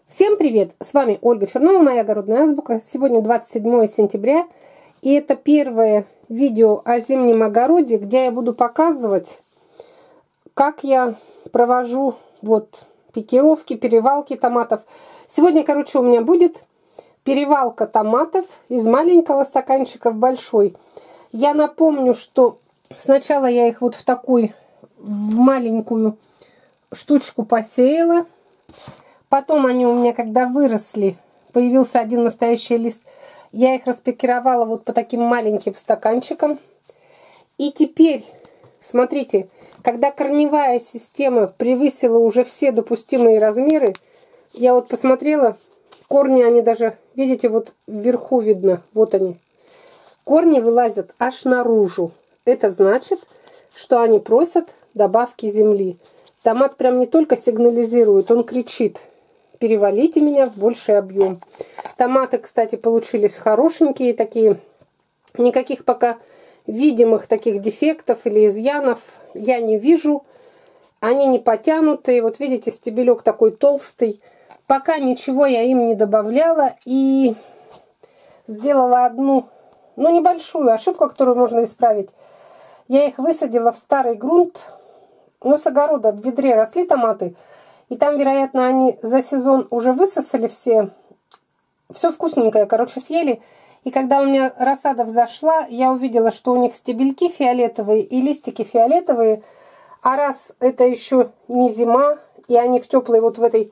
Всем привет! С вами Ольга Чернова, моя огородная азбука. Сегодня 27 сентября, и это первое видео о зимнем огороде, где я буду показывать, как я провожу пикировки, перевалки томатов. Сегодня, у меня будет перевалка томатов из маленького стаканчика в большой. Я напомню, что сначала я их в такую маленькую штучку посеяла. Потом они у меня, когда выросли, появился один настоящий лист, я их распикировала по таким маленьким стаканчикам. И теперь, смотрите, когда корневая система превысила уже все допустимые размеры, я посмотрела, корни, они даже, видите, вверху видно, вот они. Корни вылазят аж наружу. Это значит, что они просят добавки земли. Томат прям не только сигнализирует, он кричит: перевалите меня в больший объем. Томаты, кстати, получились хорошенькие такие. Никаких пока видимых таких дефектов или изъянов я не вижу. Они не потянутые. Вот видите, стебелек такой толстый. Пока ничего я им не добавляла. И сделала одну, небольшую ошибку, которую можно исправить. Я их высадила в старый грунт. С огорода в ведре росли томаты. И там, вероятно, они за сезон уже высосали все вкусненькое, съели. И когда у меня рассада взошла, я увидела, что у них стебельки фиолетовые и листики фиолетовые. А раз это еще не зима, и они в теплой в этой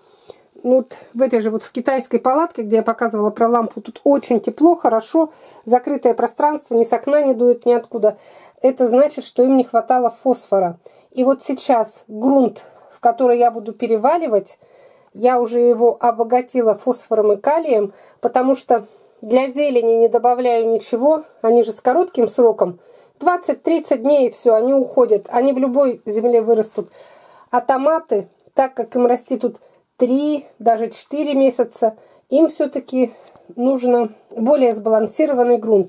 в китайской палатке, где я показывала про лампу, тут очень тепло, хорошо, закрытое пространство, ни с окна не дует, ниоткуда. Это значит, что им не хватало фосфора. И сейчас грунт, в который я буду переваливать, я уже его обогатила фосфором и калием, потому что для зелени не добавляю ничего, они же с коротким сроком, 20-30 дней и все, они уходят, они в любой земле вырастут. А томаты, так как им расти тут 3, даже 4 месяца, им все-таки нужно более сбалансированный грунт.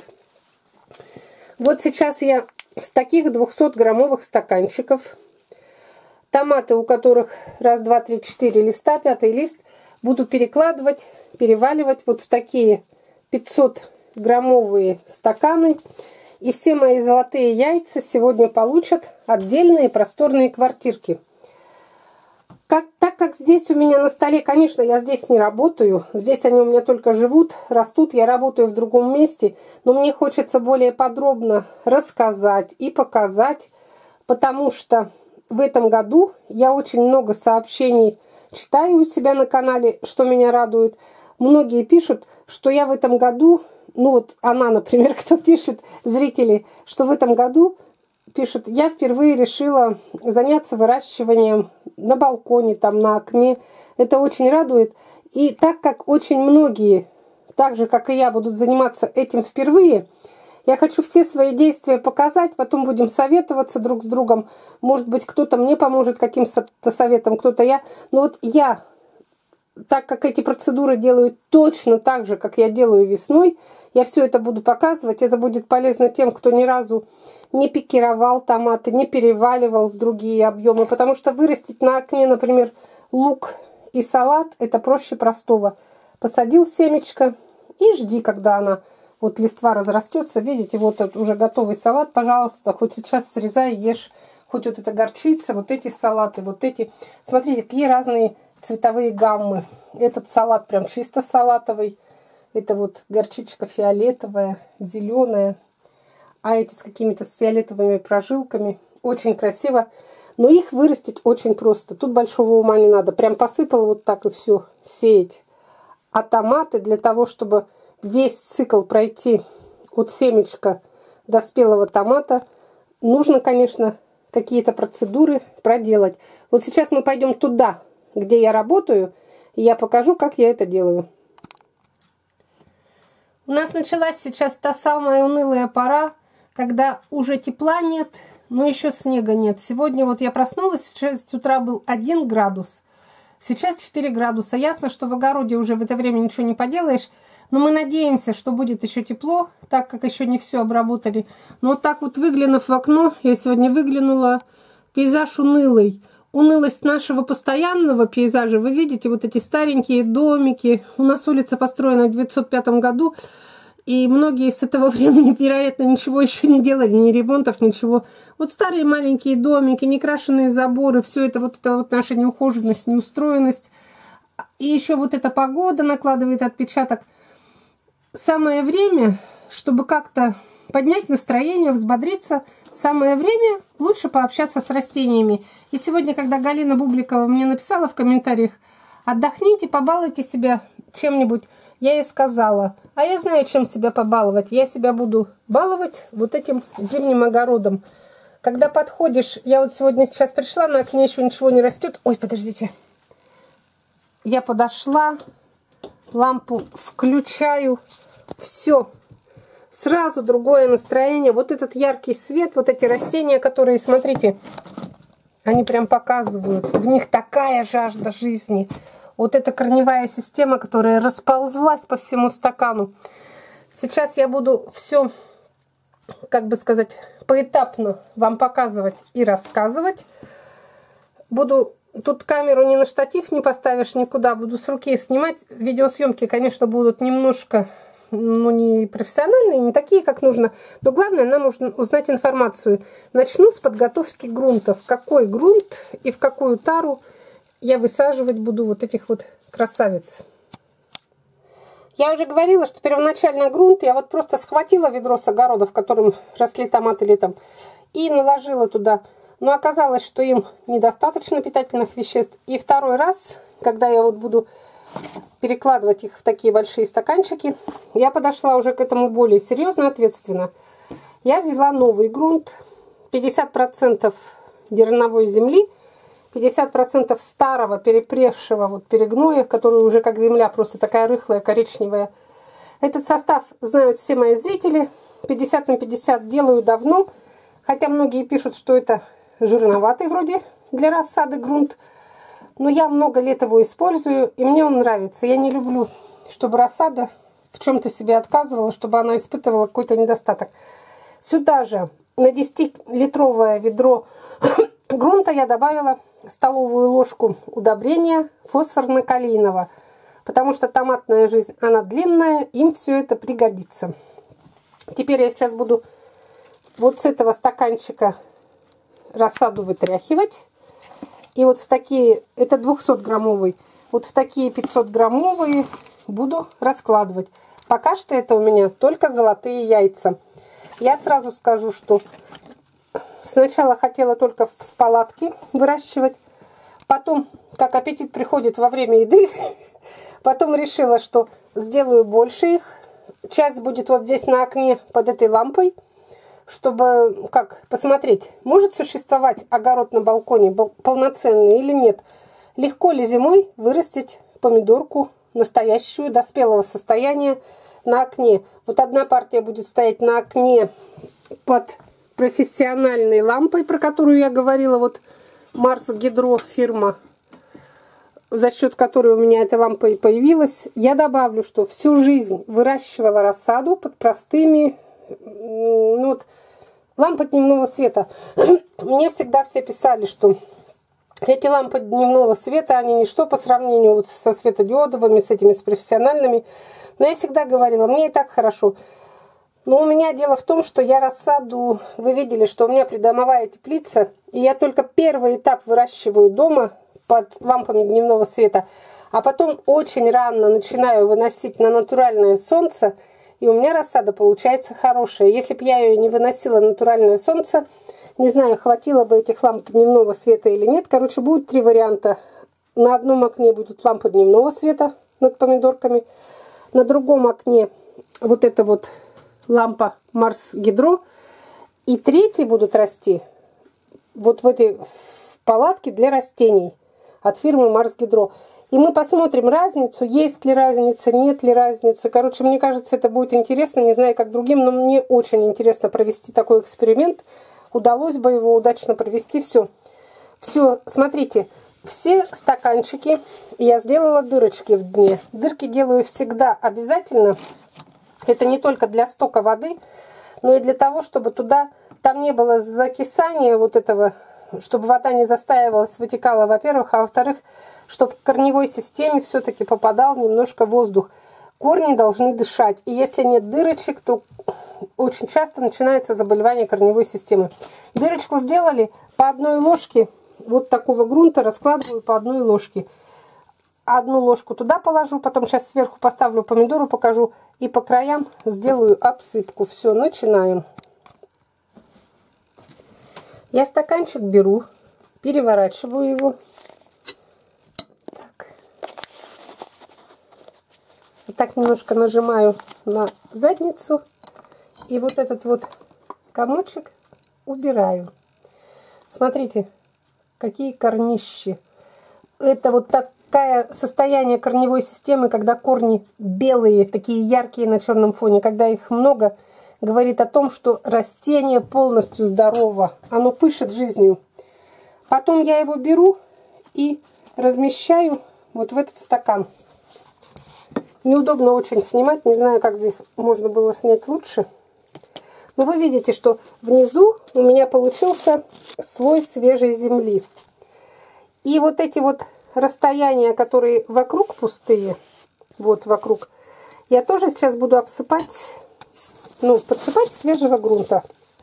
Сейчас я с таких 200-граммовых стаканчиков, томаты, у которых 1, 2, 3, 4 листа, 5-й лист, буду перекладывать, переваливать в такие 500-граммовые стаканы. И все мои золотые яйца сегодня получат отдельные просторные квартирки. Так как здесь у меня на столе, конечно, я здесь не работаю. Здесь они у меня только живут, растут. Я работаю в другом месте. Но мне хочется более подробно рассказать и показать, потому что в этом году я очень много сообщений читаю у себя на канале, что меня радует. Многие пишут, что я в этом году, она, например, кто пишет, зрители, что в этом году, пишет, я впервые решила заняться выращиванием на балконе, на окне. Это очень радует. И так как очень многие, так же, как и я, будут заниматься этим впервые, я хочу все свои действия показать, потом будем советоваться друг с другом. Может быть, кто-то мне поможет каким-то советом, кто-то я. Но я, так как эти процедуры делаю точно так же, как я делаю весной, я все это буду показывать. Это будет полезно тем, кто ни разу не пикировал томаты, не переваливал в другие объемы. Потому что вырастить на окне, например, лук и салат, это проще простого. Посадил семечко и жди, когда она... листва разрастется, видите, уже готовый салат, пожалуйста, хоть сейчас срезай, ешь, хоть эта горчица, эти салаты, эти. Смотрите, какие разные цветовые гаммы. Этот салат прям чисто салатовый, это горчичка фиолетовая, зеленая, а эти с какими-то фиолетовыми прожилками. Очень красиво, но их вырастить очень просто. Тут большого ума не надо, прям посыпал так и все, сеять. А томаты для того, чтобы весь цикл пройти от семечка до спелого томата, нужно, конечно, какие-то процедуры проделать. Сейчас мы пойдем туда, где я работаю, и я покажу, как я это делаю. У нас началась сейчас та самая унылая пора, когда уже тепла нет, но еще снега нет. Сегодня я проснулась, в 6 утра был 1 градус. Сейчас 4 градуса. Ясно, что в огороде уже в это время ничего не поделаешь. Но мы надеемся, что будет еще тепло, так как еще не все обработали. Но так выглянув в окно, я сегодня выглянула, пейзаж унылый. унылость нашего постоянного пейзажа. Вы видите вот эти старенькие домики. У нас улица построена в 905 году. И многие с этого времени, вероятно, ничего еще не делали, ни ремонтов, ничего. Вот старые маленькие домики, некрашенные заборы, все это вот наша неухоженность, неустроенность. И еще вот эта погода накладывает отпечаток. Самое время, чтобы как-то поднять настроение, взбодриться, самое время лучше пообщаться с растениями. И сегодня, когда Галина Бубликова мне написала в комментариях: отдохните, побалуйте себя чем-нибудь, я ей сказала: а я знаю, чем себя побаловать. Я себя буду баловать вот этим зимним огородом. Когда подходишь, я вот сейчас пришла, на окне еще ничего не растет. Ой, подождите. Я подошла, лампу включаю, все. Сразу другое настроение. Вот этот яркий свет, вот эти растения, которые, смотрите, они прям показывают. В них такая жажда жизни. Вот эта корневая система, которая расползлась по всему стакану. Сейчас я буду все, как бы сказать, поэтапно вам показывать и рассказывать. Буду тут камеру ни на штатив не поставишь никуда, буду с руки снимать. Видеосъемки, конечно, будут немножко, ну, не профессиональные, не такие, как нужно. Но главное, нам нужно узнать информацию. Начну с подготовки грунтов. Какой грунт и в какую тару я высаживать буду вот этих вот красавиц. Я уже говорила, что первоначально грунт я вот просто схватила ведро с огорода, в котором росли томаты летом, и наложила туда. Но оказалось, что им недостаточно питательных веществ. И второй раз, когда я вот буду перекладывать их в такие большие стаканчики, я подошла уже к этому более серьезно, ответственно. Я взяла новый грунт, 50% дерновой земли, 50% старого, перепревшего вот перегноя, который уже как земля, просто такая рыхлая, коричневая. Этот состав знают все мои зрители. 50 на 50 делаю давно. Хотя многие пишут, что это жирноватый вроде для рассады грунт. Но я много лет его использую, и мне он нравится. Я не люблю, чтобы рассада в чем-то себе отказывала, чтобы она испытывала какой-то недостаток. Сюда же на 10-литровое ведро грунта я добавила столовую ложку удобрения фосфорно-калийного, потому что томатная жизнь, она длинная, им все это пригодится. Теперь я сейчас буду вот с этого стаканчика рассаду вытряхивать. И вот в такие, это 200-граммовый, вот в такие 500-граммовые буду раскладывать. Пока что это у меня только золотые яйца. Я сразу скажу, что сначала хотела только в палатке выращивать. Потом, как аппетит приходит во время еды, потом решила, что сделаю больше их. Часть будет вот здесь на окне под этой лампой, чтобы посмотреть, может существовать огород на балконе полноценный или нет. Легко ли зимой вырастить помидорку настоящую, до спелого состояния на окне. Вот одна партия будет стоять на окне под профессиональной лампой, про которую я говорила, вот Марс Гидро фирма, за счет которой у меня эта лампа и появилась. Я добавлю, что всю жизнь выращивала рассаду под простыми, ну вот, лампы дневного света. Мне всегда все писали, что эти лампы дневного света, они ничто по сравнению вот со светодиодовыми, с этими, с профессиональными. Но я всегда говорила, мне и так хорошо. Но у меня дело в том, что я рассаду, вы видели, что у меня придомовая теплица, и я только первый этап выращиваю дома под лампами дневного света, а потом очень рано начинаю выносить на натуральное солнце, и у меня рассада получается хорошая. Если бы я ее не выносила на натуральное солнце, не знаю, хватило бы этих ламп дневного света или нет. Короче, будет 3 варианта. На одном окне будут лампы дневного света над помидорками, на другом окне вот эта вот лампа Марс Гидро, и третьи будут расти вот в этой палатке для растений от фирмы Марс Гидро. И мы посмотрим разницу, есть ли разница, нет ли разницы. Короче, мне кажется, это будет интересно, не знаю, как другим, но мне очень интересно провести такой эксперимент. Удалось бы его удачно провести. Все, смотрите, все стаканчики я сделала дырочки в дне. Дырки делаю всегда обязательно. Это не только для стока воды, но и для того, чтобы туда, там не было закисания вот этого чтобы вода не застаивалась, вытекала, во-первых, а во-вторых, чтобы к корневой системе все-таки попадал немножко воздух. Корни должны дышать. И если нет дырочек, то очень часто начинается заболевание корневой системы. Дырочку сделали, по одной ложке вот такого грунта раскладываю по одной ложке. Одну ложку туда положу, потом сейчас сверху поставлю помидоры, покажу. И по краям сделаю обсыпку. Все, начинаем. Я стаканчик беру, переворачиваю его. Так. Вот так немножко нажимаю на задницу. И вот этот вот комочек убираю. Смотрите, какие корнищи. Это вот такое состояние корневой системы, когда корни белые, такие яркие на черном фоне, когда их много, говорит о том, что растение полностью здорово. Оно пышет жизнью. Потом я его беру и размещаю вот в этот стакан. Неудобно очень снимать. Не знаю, как здесь можно было снять лучше. Но вы видите, что внизу у меня получился слой свежей земли. И вот эти вот расстояния, которые вокруг пустые, вот вокруг, я тоже сейчас буду обсыпать, подсыпать свежего грунта.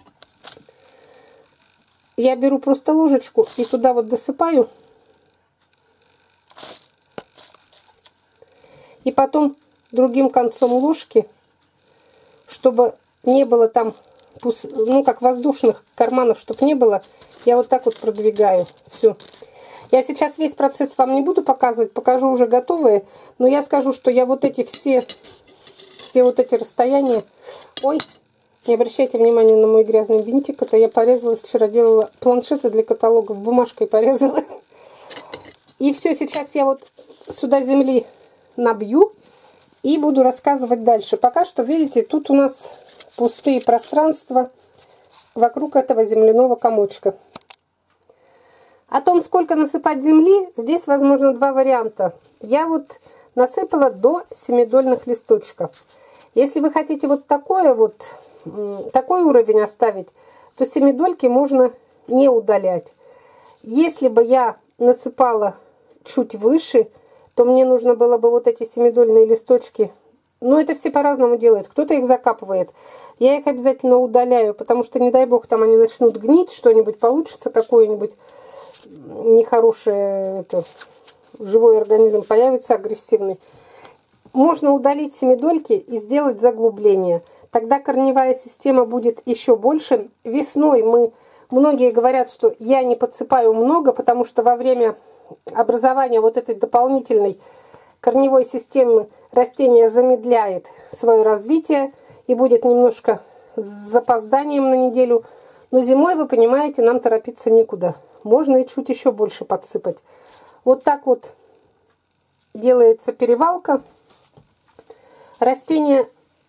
Я беру просто ложечку и туда вот досыпаю. И потом другим концом ложки, чтобы не было там, как воздушных карманов, чтобы не было, я вот так вот продвигаю. Все. Я сейчас весь процесс вам не буду показывать, покажу уже готовые, но я скажу, что я вот эти все вот эти расстояния... Ой, не обращайте внимания на мой грязный бинтик, это я порезалась вчера, делала планшеты для каталогов, бумажкой порезала. И все, сейчас я вот сюда земли набью и буду рассказывать дальше. Пока что, видите, тут у нас пустые пространства вокруг этого земляного комочка. О том, сколько насыпать земли, здесь возможно два варианта. Я вот насыпала до семидольных листочков. Если вы хотите вот такой уровень оставить, то семидольки можно не удалять. Если бы я насыпала чуть выше, то мне нужно было бы вот эти семидольные листочки. Но это все по-разному делают. Кто-то их закапывает. Я их обязательно удаляю, потому что, не дай бог, там они начнут гнить, что-нибудь получится, какой-нибудь нехороший живой организм появится, агрессивный. Можно удалить семидольки и сделать заглубление. Тогда корневая система будет еще больше. Весной многие говорят, что я не подсыпаю много, потому что во время образования вот этой дополнительной корневой системы растение замедляет свое развитие и будет немножко с запозданием на неделю. Но зимой, вы понимаете, нам торопиться некуда. Можно и чуть еще больше подсыпать. Вот так вот делается перевалка. Растения...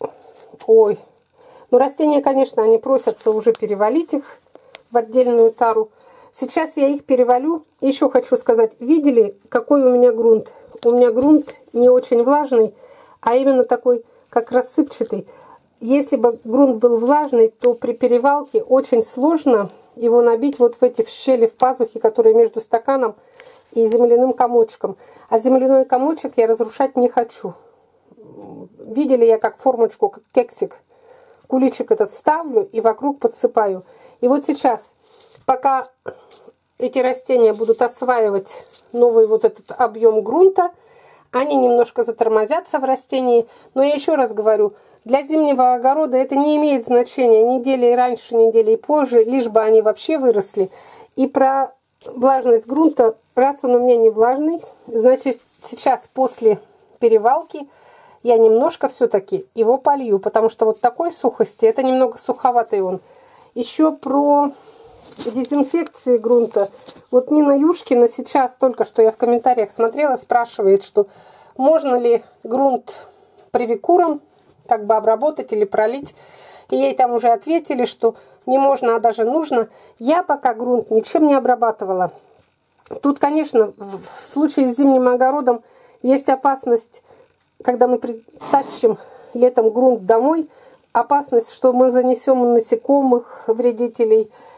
растения, конечно, они просятся уже перевалить их в отдельную тару. Сейчас я их перевалю. Еще хочу сказать, видели, какой у меня грунт? У меня грунт не очень влажный, а именно такой, как рассыпчатый. Если бы грунт был влажный, то при перевалке очень сложно его набить вот в эти щели в пазухе, которые между стаканом и земляным комочком. А земляной комочек я разрушать не хочу. Видели я как формочку, как кексик, куличик этот ставлю и вокруг подсыпаю. И вот сейчас, пока эти растения будут осваивать новый вот этот объем грунта, они немножко затормозятся в растении. Но я еще раз говорю, для зимнего огорода это не имеет значения. Недели раньше, недели позже, лишь бы они вообще выросли. И про влажность грунта, раз он у меня не влажный, значит сейчас после перевалки я немножко все-таки его полью. Потому что вот такой сухости, это немного суховатый он. Еще про дезинфекции грунта. Вот Нина Юшкина сейчас, только что я в комментариях смотрела, спрашивает, что можно ли грунт привикуром как бы обработать или пролить. И ей там уже ответили, что не можно, а даже нужно. Я пока грунт ничем не обрабатывала. Тут, конечно, в случае с зимним огородом есть опасность, когда мы притащим летом грунт домой, опасность, что мы занесем насекомых, вредителей,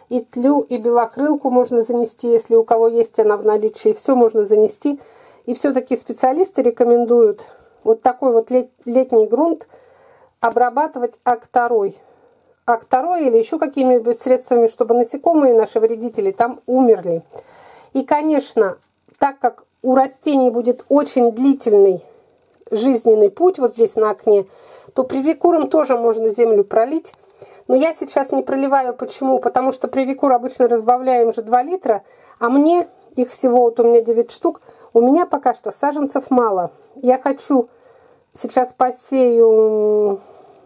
И тлю, и белокрылку можно занести, если у кого есть она в наличии. Все можно занести. И все-таки специалисты рекомендуют вот такой вот летний грунт обрабатывать акторой. Акторой или еще какими-нибудь средствами, чтобы насекомые, наши вредители, там умерли. И, конечно, так как у растений будет очень длительный жизненный путь вот здесь на окне, то привикуром тоже можно землю пролить. Но я сейчас не проливаю. Почему? Потому что привикур обычно разбавляем же 2 литра, а мне их всего, вот у меня 9 штук, у меня пока что саженцев мало. Я хочу сейчас посею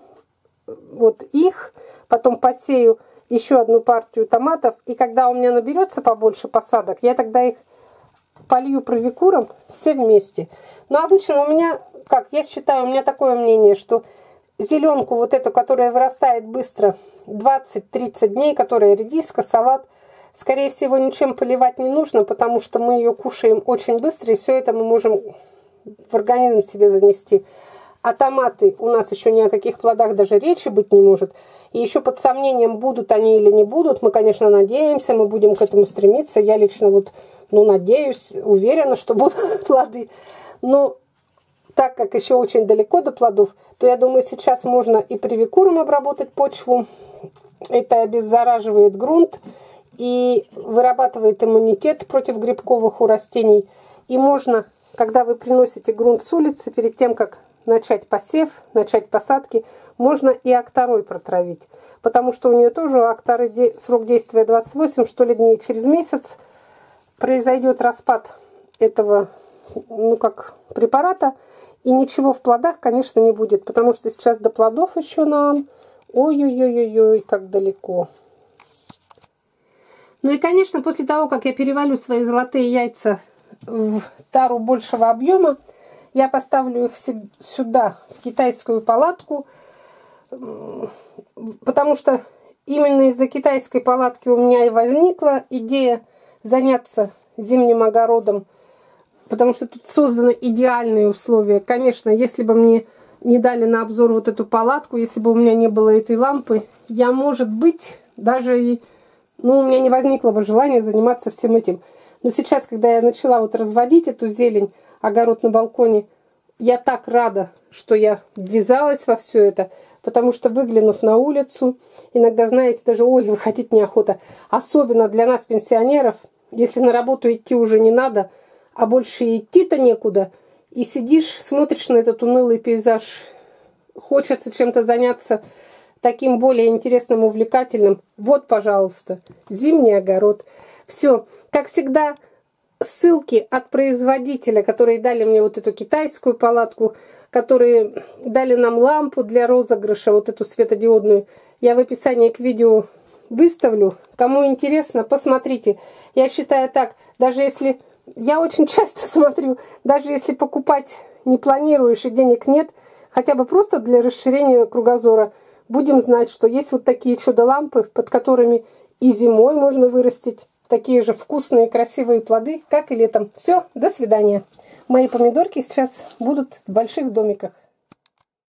вот их, потом посею еще одну партию томатов, и когда у меня наберется побольше посадок, я тогда их полью провикуром все вместе. Но обычно у меня, как я считаю, у меня такое мнение, что зеленку вот эту, которая вырастает быстро, 20-30 дней, которая редиска, салат, скорее всего, ничем поливать не нужно, потому что мы ее кушаем очень быстро, и все это мы можем в организм себе занести. А томаты у нас еще ни о каких плодах даже речи быть не может. И еще под сомнением, будут они или не будут. Мы, конечно, надеемся, мы будем к этому стремиться. Я лично вот, надеюсь, уверена, что будут плоды. Но так как еще очень далеко до плодов, то я думаю, сейчас можно и привикуром обработать почву. Это обеззараживает грунт и вырабатывает иммунитет против грибковых у растений. И можно, когда вы приносите грунт с улицы, перед тем, как начать посев, начать посадки, можно и акторой протравить. Потому что у нее тоже у акторы срок действия 28, что ли, дней. Через месяц произойдет распад этого, препарата. И ничего в плодах, конечно, не будет. Потому что сейчас до плодов еще нам ой-ой-ой-ой, как далеко. Ну и, конечно, после того, как я перевалю свои золотые яйца в тару большего объема, я поставлю их сюда, в китайскую палатку, потому что именно из-за китайской палатки у меня и возникла идея заняться зимним огородом, потому что тут созданы идеальные условия. Конечно, если бы мне не дали на обзор вот эту палатку, если бы у меня не было этой лампы, я, может быть, даже и, у меня не возникло бы желания заниматься всем этим. Но сейчас, когда я начала вот разводить эту зелень, огород на балконе, я так рада, что я ввязалась во все это, потому что, выглянув на улицу, иногда, знаете, даже, выходить неохота. Особенно для нас, пенсионеров, если на работу идти уже не надо, а больше идти-то некуда, и сидишь, смотришь на этот унылый пейзаж, хочется чем-то заняться таким более интересным, увлекательным. Вот, пожалуйста, зимний огород. Все, как всегда, ссылки от производителя, которые дали мне вот эту китайскую палатку, которые дали нам лампу для розыгрыша, вот эту светодиодную, я в описании к видео выставлю. Кому интересно, посмотрите. Я считаю так, даже если... Я очень часто смотрю, даже если покупать не планируешь и денег нет, хотя бы просто для расширения кругозора, будем знать, что есть вот такие чудо-лампы, под которыми и зимой можно вырастить такие же вкусные, красивые плоды, как и летом. Все, до свидания. Мои помидорки сейчас будут в больших домиках.